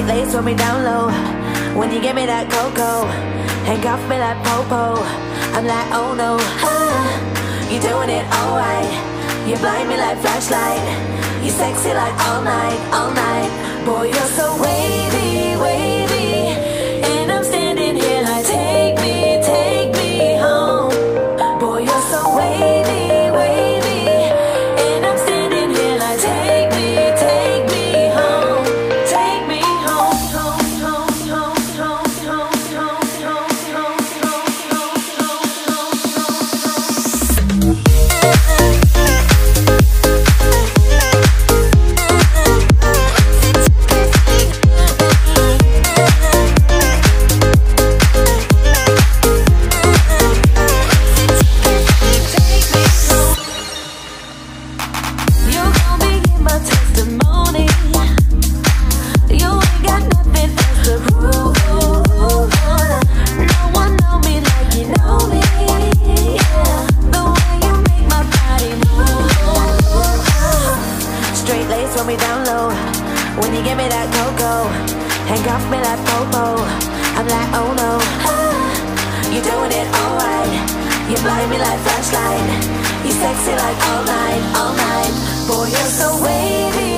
lace when we down low. When you give me that cocoa, handcuff me like popo. I'm like, oh no, you're doing it alright. You blind me like flashlight. You sexy like all night, all night. Boy, you're so wavy, wavy. And I'm standing here like, take me home. Boy, you're so wavy, wavy. And I'm standing here like, take me home. Take me home, home, home, home, home, home, home, home, home, home, home, home. When we down low, when you give me that cocoa, handcuff me like popo. I'm like, oh no, you're doing it alright. You blind me like flashlight. You sexy like all night, all night. Boy, you're so wavy.